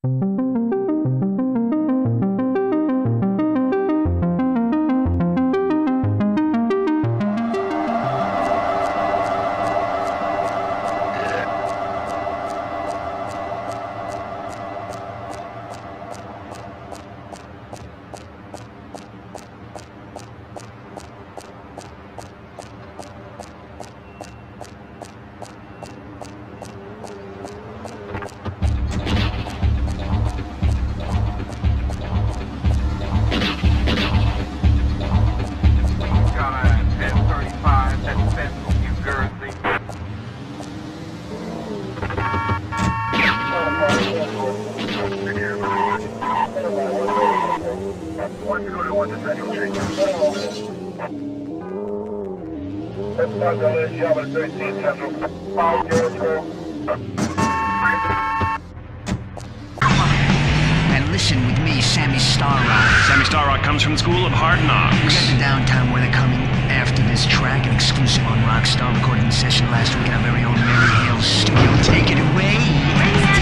And listen with me, Sammy Starrock. Sammy Starrock comes from the School of Hard Knocks. We got the downtime where they're coming after this track, an exclusive on Rockstar, recording the session last week in our very own Mary Hill studio. Take it away.